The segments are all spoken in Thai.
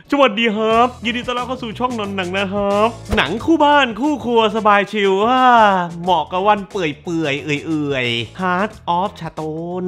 สวัสดีครับยินดีต้อนรับเข้าสู่ช่องนนหนังนะครับหนังคู่บ้านคู่ครัวสบายชิลเหมาะกับวันเปื่อยเอื่อยๆ Heart of Stone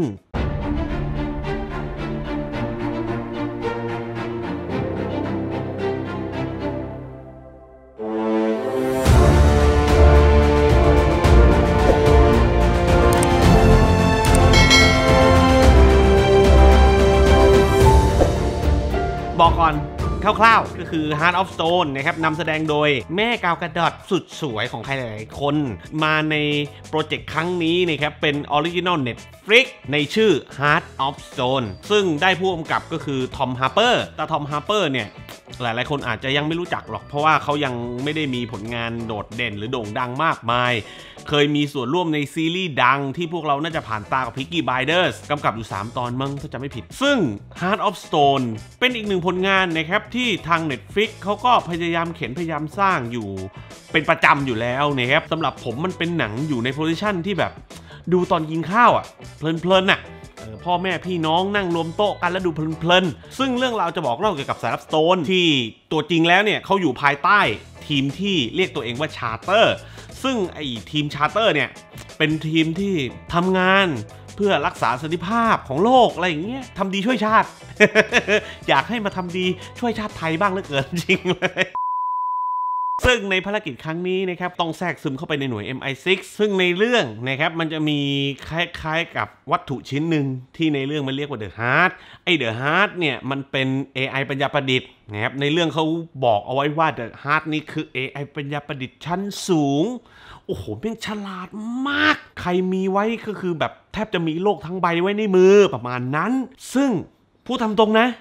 บอกก่อนคร่าวๆก็คือ Heart of Stone นะครับนำแสดงโดยแม่กาวกระดอดสุดสวยของใครหลายๆคนมาในโปรเจกต์ครั้งนี้นะครับเป็นออริจินอล Netflix ในชื่อ Heart of Stone ซึ่งได้ผู้กำกับก็คือทอมฮาร์เปอร์แต่ทอมฮาร์เปอร์เนี่ยหลายๆคนอาจจะยังไม่รู้จักหรอกเพราะว่าเขายังไม่ได้มีผลงานโดดเด่นหรือโด่งดังมากมายเคยมีส่วนร่วมในซีรีส์ดังที่พวกเราน่าจะผ่านตากับพิกกี้ไบเดอร์สกำกับอยู่3 ตอนมั้งถ้าจำไม่ผิดซึ่ง Heart of Stone เป็นอีกหนึ่งผลงานนะครับที่ทาง Netflix เขาก็พยายามเขียนพยายามสร้างอยู่เป็นประจำอยู่แล้วนะครับสำหรับผมมันเป็นหนังอยู่ในโพสิชันที่แบบดูตอนกินข้าวเพลินอ่ะพ่อแม่พี่น้องนั่งรวมโต๊ะกันแล้วดูเพลินๆซึ่งเรื่องราวจะบอกเล่าเกี่ยวกับสายลับสโตนที่ตัวจริงแล้วเนี่ยเขาอยู่ภายใต้ทีมที่เรียกตัวเองว่าชาร์เตอร์ซึ่งไอ้ทีมชาร์เตอร์เนี่ยเป็นทีมที่ทำงานเพื่อรักษาสันติภาพของโลกอะไรอย่างเงี้ยทำดีช่วยชาติ อยากให้มาทำดีช่วยชาติไทยบ้างเหลือเกินจริงเลยซึ่งในภารกิจครั้งนี้นะครับต้องแทรกซึมเข้าไปในหน่วย MI6 ซึ่งในเรื่องนะครับมันจะมีคล้ายๆกับวัตถุชิ้นหนึ่งที่ในเรื่องมันเรียกว่า The Heart ไอ้ The Heart เนี่ยมันเป็น AI ปัญญาประดิษฐ์นะครับในเรื่องเขาบอกเอาไว้ว่า The Heart นี่คือ AI ปัญญาประดิษฐ์ชั้นสูงโอ้โหแม่งฉลาดมากใครมีไว้ก็คือแบบแทบจะมีโลกทั้งใบไว้ในมือประมาณนั้นซึ่งผู้ทำตรงนะ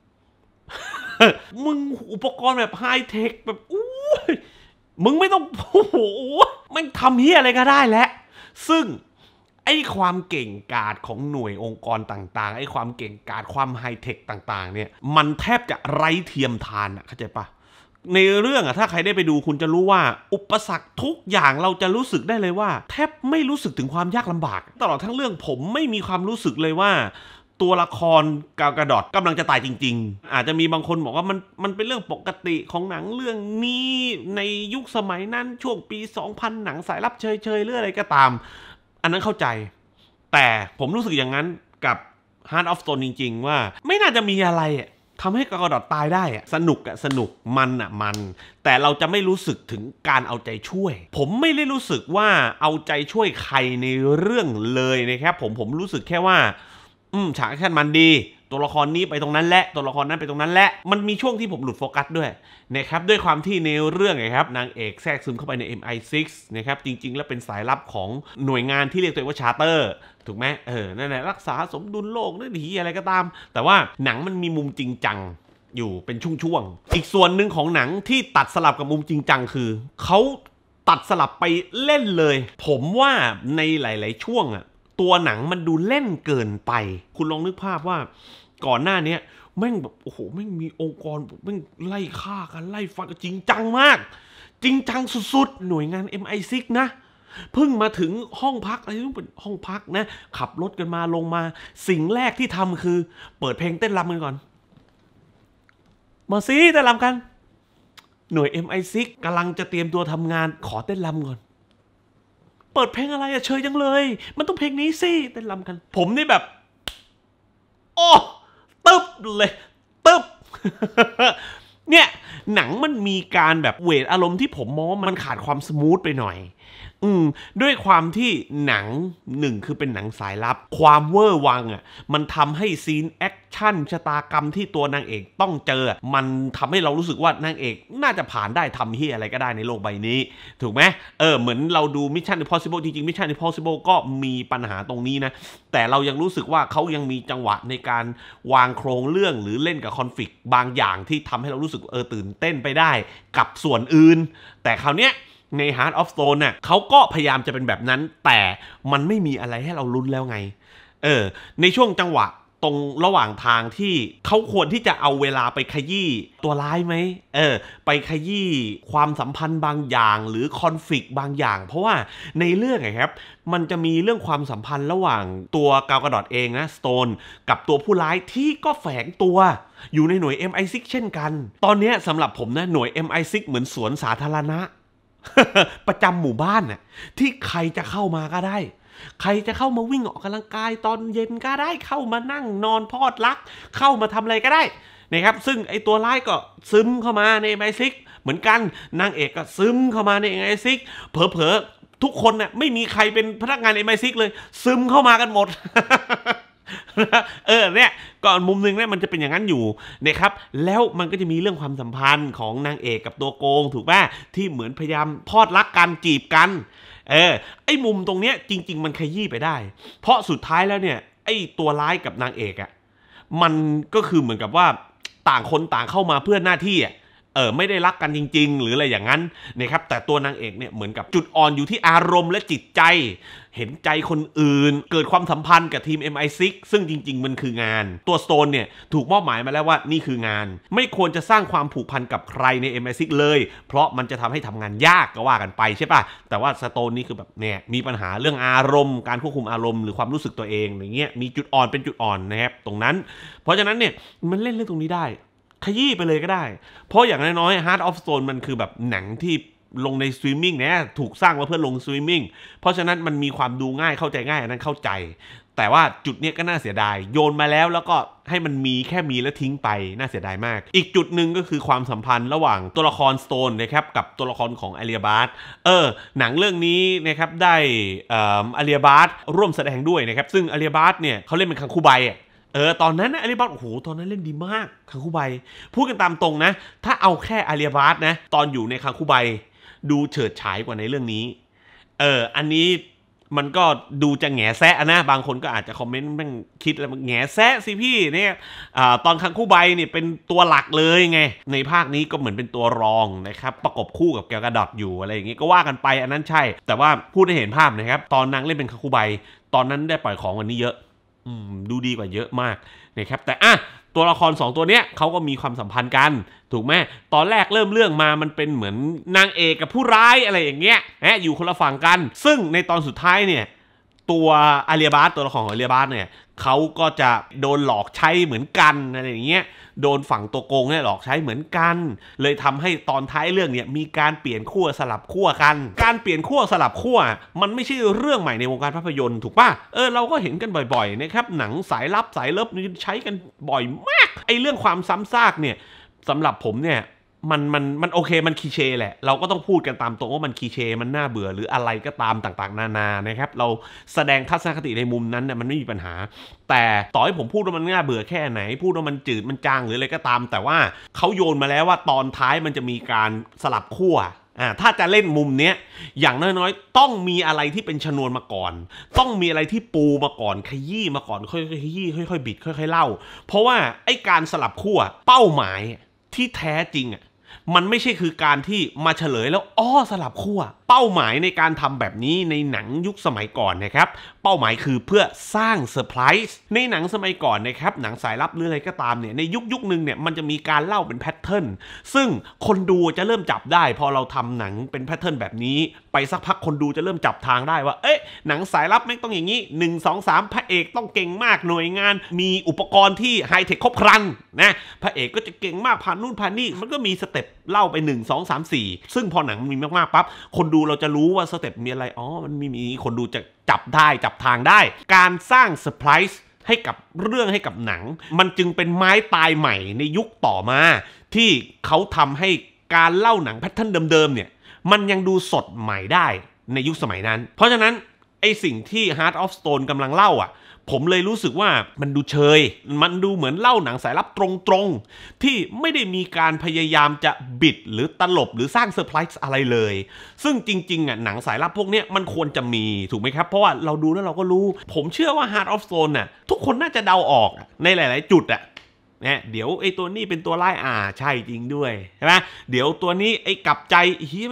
มึงอุปกรณ์แบบไฮเทคแบบมึงไม่ต้องโอ้โหมันทำเฮียอะไรก็ได้แล้วซึ่งไอ้ความเก่งกาจของหน่วยองค์กรต่างๆไอ้ความเก่งกาจความไฮเทคต่างๆเนี่ยมันแทบจะไร้เทียมทานเข้าใจปะในเรื่องถ้าใครได้ไปดูคุณจะรู้ว่าอุปสรรคทุกอย่างเราจะรู้สึกได้เลยว่าแทบไม่รู้สึกถึงความยากลำบากตลอดทั้งเรื่องผมไม่มีความรู้สึกเลยว่าตัวละครกาวกระดอดกำลังจะตายจริงๆอาจจะมีบางคนบอกว่ามันเป็นเรื่องปกติของหนังเรื่องนี้ในยุคสมัยนั้นช่วงปี 2000 หนังสายลับเฉยๆหรืออะไรก็ตามอันนั้นเข้าใจแต่ผมรู้สึกอย่างนั้นกับ Heart of Stone จริงๆว่าไม่น่าจะมีอะไรทำให้กาวกระดอดตายได้สนุกมันแต่เราจะไม่รู้สึกถึงการเอาใจช่วยผมไม่ได้รู้สึกว่าเอาใจช่วยใครในเรื่องเลยนะครับผมรู้สึกแค่ว่าฉากแอคชั่นมันดีตัวละครนี้ไปตรงนั้นและตัวละครนั้นไปตรงนั้นและมันมีช่วงที่ผมหลุดโฟกัสด้วยนะครับด้วยความที่ในเรื่องนะครับนางเอกแทรกซึมเข้าไปใน MI6 นะครับจริงๆแล้วเป็นสายลับของหน่วยงานที่เรียกตัวเองว่าชาร์เตอร์ถูกไหมนั่นแหละรักษาสมดุลโลกนั่นอะไรก็ตามแต่ว่าหนังมันมีมุมจริงจังอยู่เป็นช่วงๆอีกส่วนหนึ่งของหนังที่ตัดสลับกับมุมจริงจังคือเขาตัดสลับไปเล่นเลยผมว่าในหลายๆช่วงตัวหนังมันดูเล่นเกินไปคุณลองนึกภาพว่าก่อนหน้านี้แม่งแบบโอ้โหแม่งมีองค์กรแม่งไล่ฆ่ากันไล่ฟันกันจริงจังมากจริงจังสุดๆหน่วยงาน MI6 นะเพิ่งมาถึงห้องพักอะไรต้องเป็นห้องพักนะขับรถกันมาลงมาสิ่งแรกที่ทำคือเปิดเพลงเต้นรำกันก่อนมาสิเต้นรำกันหน่วย MI6 กำลังจะเตรียมตัวทำงานขอเต้นรำก่อนเปิดเพลงอะไรเชยจังเลยมันต้องเพลงนี้สิเต้นรำกันผมนี่แบบโอ้ตึ๊บเลยตึ๊บ เนี่ยหนังมันมีการแบบเวทอารมณ์ที่ผมมองมันขาดความสมูทไปหน่อยด้วยความที่หนังหนึ่งคือเป็นหนังสายลับความเวอร์วังมันทำให้ซีนแอคชั่นชะตากรรมที่ตัวนางเอกต้องเจอมันทำให้เรารู้สึกว่านางเอกน่าจะผ่านได้ทำเฮียอะไรก็ได้ในโลกใบนี้ถูกไหมเหมือนเราดู Mission Impossible จริงๆ Mission Impossible ก็มีปัญหาตรงนี้นะแต่เรายังรู้สึกว่าเขายังมีจังหวะในการวางโครงเรื่องหรือเล่นกับคอนฟลิกต์บางอย่างที่ทำให้เรารู้สึกตื่นเต้นไปได้กับส่วนอื่นแต่คราวเนี้ยใน Heart of Stone เขาก็พยายามจะเป็นแบบนั้นแต่มันไม่มีอะไรให้เราลุ้นแล้วไงในช่วงจังหวะตรงระหว่างทางที่เขาควรที่จะเอาเวลาไปขยี้ตัวร้ายไหมไปขยี้ความสัมพันธ์บางอย่างหรือคอนฟลิกต์บางอย่างเพราะว่าในเรื่องครับมันจะมีเรื่องความสัมพันธ์ระหว่างตัวกาวกาดอตเองนะสโตนกับตัวผู้ร้ายที่ก็แฝงตัวอยู่ในหน่วย MI6 เช่นกันตอนนี้สำหรับผมนะหน่วย MI6 เหมือนสวนสาธารณะ ประจำหมู่บ้านน่ะที่ใครจะเข้ามาก็ได้ใครจะเข้ามาวิ่งออกกำลังกายตอนเย็นก็ได้เข้ามานั่งนอนพอดรักเข้ามาทำอะไรก็ได้นะครับซึ่งไอตัวร้ายก็ซึมเข้ามาใน MI6 เหมือนกันนางเอกก็ซึมเข้ามาใน MI6 เผลอๆทุกคนน่ะไม่มีใครเป็นพนักงาน MI6 เลยซึมเข้ามากันหมด เนี่ยก่อนมุมนึงเนี่ยมันจะเป็นอย่างนั้นอยู่นะครับแล้วมันก็จะมีเรื่องความสัมพันธ์ของนางเอกกับตัวโกงถูกป่ะที่เหมือนพยายามพอดรักกันจีบกันไอ้มุมตรงเนี้ยจริงๆมันขยี้ไปได้เพราะสุดท้ายแล้วเนี่ยไอ้ตัวร้ายกับนางเอกมันก็คือเหมือนกับว่าต่างคนต่างเข้ามาเพื่อหน้าที่ไม่ได้รักกันจริงๆหรืออะไรอย่างนั้นนะครับแต่ตัวนางเอกเนี่ยเหมือนกับจุดอ่อนอยู่ที่อารมณ์และจิตใจเห็นใจคนอื่นเกิดความสัมพันธ์กับทีม MI6 ซึ่งจริงๆมันคืองานตัวสโตนเนี่ยถูกมอบหมายมาแล้วว่านี่คืองานไม่ควรจะสร้างความผูกพันกับใครใน MI6 เลยเพราะมันจะทำให้ทำงานยากก็ว่ากันไปใช่ป่ะแต่ว่าสโตนนี่คือแบบเนี่ยมีปัญหาเรื่องอารมณ์การควบคุมอารมณ์หรือความรู้สึกตัวเองอย่างเงี้ยมีจุดอ่อนเป็นจุดอ่อนนะครับตรงนั้นเพราะฉะนั้นเนี่ยมันเล่นเรื่องตรงนี้ได้ขยี้ไปเลยก็ได้เพราะอย่างน้อยๆ Heart of Stone มันคือแบบหนังที่ลงในสตรีมมิ่งเนี่ยถูกสร้างมาเพื่อลงสตรีมมิ่งเพราะฉะนั้นมันมีความดูง่ายเข้าใจง่ายอันนั้นเข้าใจแต่ว่าจุดนี้ก็น่าเสียดายโยนมาแล้วก็ให้มันมีแค่มีแล้วทิ้งไปน่าเสียดายมากอีกจุดหนึ่งก็คือความสัมพันธ์ระหว่างตัวละครสโตนนะครับกับตัวละครของอาเลียบาร์หนังเรื่องนี้นะครับได้อาเลียบาร์ร่วมแสดงด้วยนะครับซึ่งอาเลียบาร์เนี่ยเขาเล่นเป็นคังคูไบตอนนั้นอาลีบาร์โอ้โหตอนนั้นเล่นดีมากคังคูไบพูดกันตามตรงนะถ้าเอาแค่อาลีบาร์นะตอนอยู่ในคังคูไบดูเฉิดฉายกว่าในเรื่องนี้อันนี้มันก็ดูจะแง่แซะนะบางคนก็อาจจะคอมเมนต์แม่งคิดแล้วแง่แซะสิพี่เนี่ยตอนคังคูไบเนี่ยเป็นตัวหลักเลยไงในภาคนี้ก็เหมือนเป็นตัวรองนะครับประกบคู่กับแกลกาดอตอยู่อะไรอย่างงี้ก็ว่ากันไปอันนั้นใช่แต่ว่าพูดให้เห็นภาพนะครับตอนนางเล่นเป็นคังคูไบตอนนั้นได้ปล่อยของวันนี้เยอะดูดีกว่าเยอะมากนะครับแต่ตัวละคร2ตัวเนี้ยเขาก็มีความสัมพันธ์กันถูกไหมตอนแรกเริ่มเรื่องมามันเป็นเหมือนนางเอกกับผู้ร้ายอะไรอย่างเงี้ยอยู่คนละฝั่งกันซึ่งในตอนสุดท้ายเนี่ยตัวอาเลียบาร์ตัวละครของอาเลียบาร์เนี่ยเขาก็จะโดนหลอกใช้เหมือนกันอะไรอย่างเงี้ยโดนฝั่งตัวโกงเนี่ยหลอกใช้เหมือนกันเลยทำให้ตอนท้ายเรื่องเนี่ยมีการเปลี่ยนขั้วสลับขั้วกันการเปลี่ยนขั้วสลับขั้วมันไม่ใช่เรื่องใหม่ในวงการภาพยนตร์ถูกป่ะเราก็เห็นกันบ่อยๆนะครับหนังสายลับสายเลิฟนี่ใช้กันบ่อยมากไอ้เรื่องความซ้ำซากเนี่ยสำหรับผมเนี่ยมันโอเคมันคีเช่แหละเราก็ต้องพูดกันตามตรงว่ามันคีเช่มันน่าเบื่อหรืออะไรก็ตามต่างๆนานานะครับเราแสดงทัศนคติในมุมนั้นเนี่ยมันไม่มีปัญหาแต่ต่อให้ผมพูดว่ามันน่าเบื่อแค่ไหนพูดว่ามันจืดมันจางหรืออะไรก็ตามแต่ว่าเขาโยนมาแล้วว่าตอนท้ายมันจะมีการสลับขั้วถ้าจะเล่นมุมเนี้ยอย่างน้อยๆต้องมีอะไรที่เป็นชนวนมาก่อนต้องมีอะไรที่ปูมาก่อนขยี้มาก่อนค่อยๆขยี้ค่อยๆบิดค่อยๆเล่าเพราะว่าไอ้การสลับขั้วเป้าหมายที่แท้จริงมันไม่ใช่คือการที่มาเฉลยแล้วสลับขั้วเป้าหมายในการทำแบบนี้ในหนังยุคสมัยก่อนนะครับเป้าหมายคือเพื่อสร้างเซอร์ไพรส์ในหนังสมัยก่อนนะครับหนังสายลับหรืออะไรก็ตามเนี่ยในยุคนึงเนี่ยมันจะมีการเล่าเป็นแพทเทิร์นซึ่งคนดูจะเริ่มจับได้พอเราทำหนังเป็นแพทเทิร์นแบบนี้ไปสักพักคนดูจะเริ่มจับทางได้ว่าหนังสายลับไม่ต้องอย่างนี้1 2 3พระเอกต้องเก่งมากหน่วยงานมีอุปกรณ์ที่ไฮเทคครบครันนะพระเอกก็จะเก่งมากผ่านนู่นผ่านนี่มันก็มีสเต็ปเล่าไป1 2 3 4ซึ่งพอหนังมีมากๆปั๊บคนดูเราจะรู้ว่าสเต็ปมีอะไรมันมีคนดูจะจับได้จับทางได้การสร้างเซอร์ไพรส์ให้กับเรื่องให้กับหนังมันจึงเป็นไม้ตายใหม่ในยุคต่อมาที่เขาทำให้การเล่าหนังแพทเทิร์นเดิมๆเนี่ยมันยังดูสดใหม่ได้ในยุคสมัยนั้นเพราะฉะนั้นไอสิ่งที่ Heart of Stone กำลังเล่าผมเลยรู้สึกว่ามันดูเชยมันดูเหมือนเล่าหนังสายลับตรงๆที่ไม่ได้มีการพยายามจะบิดหรือตลบหรือสร้างเซอร์ไพรส์อะไรเลยซึ่งจริงๆหนังสายลับพวกนี้มันควรจะมีถูกไหมครับเพราะว่าเราดูแล้วเราก็รู้ผมเชื่อว่า Heart of Stone ทุกคนน่าจะเดาออกในหลายๆจุดเดี๋ยวไอ้ตัวนี้เป็นตัวร้ายใช่จริงด้วยใช่ไหมเดี๋ยวตัวนี้ไอ้กลับใจมัน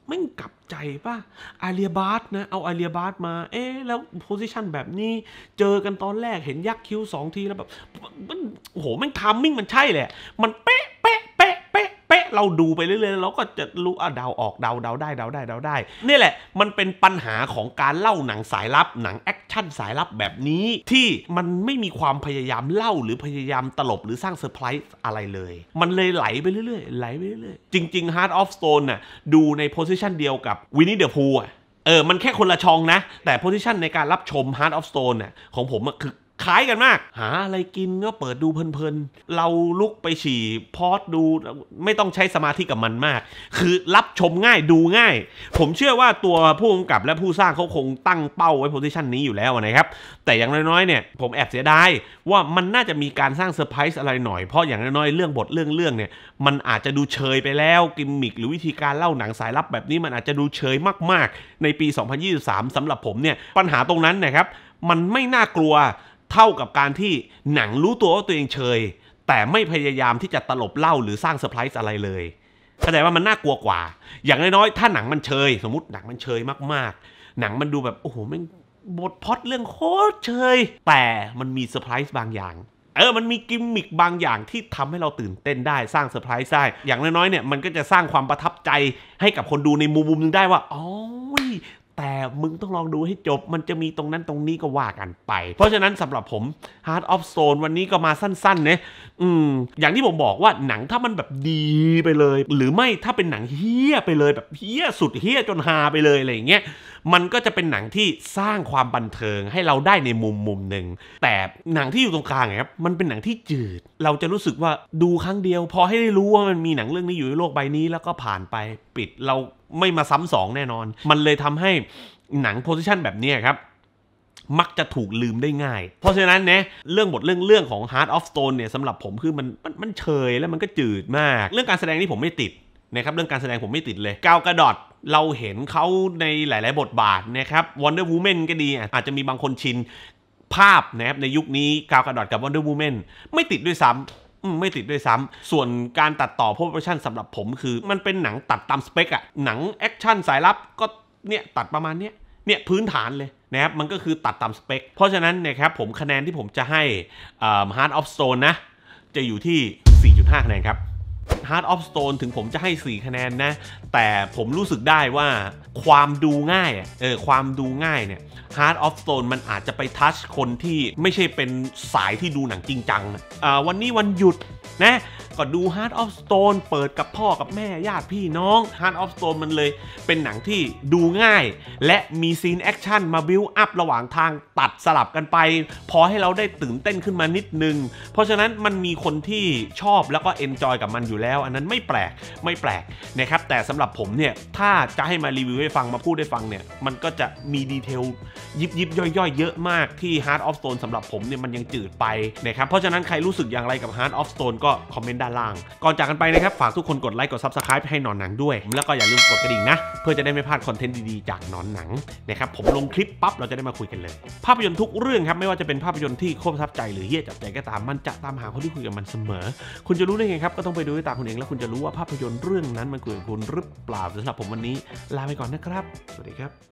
ไม่กลับใจป่ะอาเรียบาสนะเอาอาเรียบาสมาแล้วโพสิชันแบบนี้เจอกันตอนแรกเห็นยักคิ้ว2 ทีแล้วแบบมันโอ้โหแม่งทัมมิ่งมันใช่แหละมันเป๊ะเราดูไปเรื่อยๆเราก็จะรู้เดาออกเดาได้นี่แหละมันเป็นปัญหาของการเล่าหนังสายลับหนังแอคชั่นสายลับแบบนี้ที่มันไม่มีความพยายามเล่าหรือพยายามตลบหรือสร้างเซอร์ไพรส์อะไรเลยมันเลยไหลไปเรื่อยๆจริงๆ Heart of Stone น่ะดูในโพสิชันเดียวกับ Winnie the Pooh มันแค่คนละช่องนะแต่โพสิชันในการรับชม Heart of Stone น่ะของผมคือคล้ายกันมากหาอะไรกินก็เปิดดูเพลินๆเราลุกไปฉี่พอดดูไม่ต้องใช้สมาธิกับมันมากคือรับชมง่ายดูง่ายผมเชื่อว่าตัวผู้กำกับและผู้สร้างเขาคงตั้งเป้าไว้โพสิชันนี้อยู่แล้วนะครับแต่อย่างน้อยๆเนี่ยผมแอบเสียดายว่ามันน่าจะมีการสร้างเซอร์ไพรส์อะไรหน่อยเพราะอย่างน้อยๆเรื่องบทเรื่องเนี่ยมันอาจจะดูเชยไปแล้วกิมมิคหรือวิธีการเล่าหนังสายลับแบบนี้มันอาจจะดูเชยมากๆในปี 2023 สำหรับผมเนี่ยปัญหาตรงนั้นนะครับมันไม่น่ากลัวเท่ากับการที่หนังรู้ตัวว่าตัวเองเชยแต่ไม่พยายามที่จะตลบเล่าหรือสร้างเซอร์ไพรส์อะไรเลยเข้าใจว่ามันน่ากลัวกว่าอย่างน้อยๆถ้าหนังมันเชยสมมติหนังมันเชยมากๆหนังมันดูแบบโอ้โหแม่งบทพล็อตเรื่องโคตรเชยแต่มันมีเซอร์ไพรส์บางอย่างมันมีกิมมิคบางอย่างที่ทำให้เราตื่นเต้นได้สร้างเซอร์ไพรส์ได้อย่างน้อยๆเนี่ยมันก็จะสร้างความประทับใจให้กับคนดูในมุมนึงได้ว่าอ๋อแต่มึงต้องลองดูให้จบมันจะมีตรงนั้นตรงนี้ก็ว่ากันไปเพราะฉะนั้นสำหรับผม Heart of Stone วันนี้ก็มาสั้นๆนะอย่างที่ผมบอกว่าหนังถ้ามันแบบดีไปเลยหรือไม่ถ้าเป็นหนังเฮี้ยไปเลยแบบเฮี้ยสุดเฮี้ยจนฮาไปเลยอะไรอย่างเงี้ยมันก็จะเป็นหนังที่สร้างความบันเทิงให้เราได้ในมุมหนึ่งแต่หนังที่อยู่ตรงกลางครับมันเป็นหนังที่จืดเราจะรู้สึกว่าดูครั้งเดียวพอให้ได้รู้ว่ามันมีหนังเรื่องนี้อยู่ในโลกใบนี้แล้วก็ผ่านไปปิดเราไม่มาซ้ำสองแน่นอนมันเลยทำให้หนังโพสิชันแบบนี้ครับมักจะถูกลืมได้ง่ายเพราะฉะนั้นเนี่ยเรื่องบทเรื่องของ Heart of Stone เนี่ยสำหรับผมคือมันเฉยแล้วมันก็จืดมากเรื่องการแสดงนี่ผมไม่ติดนะครับเรื่องการแสดงผมไม่ติดเลยกาวกระดอดเราเห็นเขาในหลายๆบทบาทนะครับ Wonder Woman ก็ดีอาจจะมีบางคนชินภาพนะครับในยุคนี้กาวกระดอดกับ Wonder Woman ไม่ติดด้วยซ้ำไม่ติดด้วยซ้ำส่วนการตัดต่อโพสต์โปรดักชั่นสำหรับผมคือมันเป็นหนังตัดตามสเปคอะหนังแอคชั่นสายลับก็เนี่ยตัดประมาณเนี่ยพื้นฐานเลยนะครับมันก็คือตัดตามสเปคเพราะฉะนั้นเนี่ยครับผมคะแนนที่ผมจะให้ Heart of Stone นะจะอยู่ที่ 4.5 คะแนนครับ Heart of Stone ถึงผมจะให้4คะแนนนะแต่ผมรู้สึกได้ว่าความดูง่ายความดูง่ายเนี่ย Heart of Stone มันอาจจะไปทัชคนที่ไม่ใช่เป็นสายที่ดูหนังจริงจังวันนี้วันหยุดนะก็ดู Heart of Stone เปิดกับพ่อกับแม่ญาติพี่น้อง Heart of Stone มันเลยเป็นหนังที่ดูง่ายและมีซีนแอคชั่นมาบิวอัพระหว่างทางตัดสลับกันไปพอให้เราได้ตื่นเต้นขึ้นมานิดนึงเพราะฉะนั้นมันมีคนที่ชอบแล้วก็เอนจอยกับมันอยู่แล้วอันนั้นไม่แปลกนะครับแต่สำหรับผมเนี่ยถ้าจะให้มารีวิวให้ฟังมาพูดให้ฟังเนี่ยมันก็จะมีดีเทลยิบย่อยๆเยอะมากที่ Heart of Stone สำหรับผมเนี่ยมันยังจืดไปนะครับเพราะฉะนั้นใครรู้สึกอย่างไรกับ Heart of Stone ก็คอมเมนต์ด้านล่างก่อนจากกันไปนะครับฝากทุกคนกดไลค์กด Subscribe ให้หนอนหนังด้วยแล้วก็อย่าลืมกดกระดิ่งนะเพื่อจะได้ไม่พลาดคอนเทนต์ดีๆจากหนอนหนังนะครับผมลงคลิปปั๊บเราจะได้มาคุยกันเลยภาพยนตร์ทุกเรื่องครับไม่ว่าจะเป็นภาพยนตร์ที่โคตรประทับใจหรือเหี้ยจับใจก็ตามมันจะตามหาคนที่คุยกับมันเสมอคุณจะรู้ได้ไงครับก็ต้องไปดูด้วยตาคุณเองแล้วคุณจะรู้ว่าภาพยนตร์เรื่องนั้นมันคุยกับคุณหรือเปล่าสำหรับผมวันนี้ลาไปก่อนนะครับสวัสดีครับ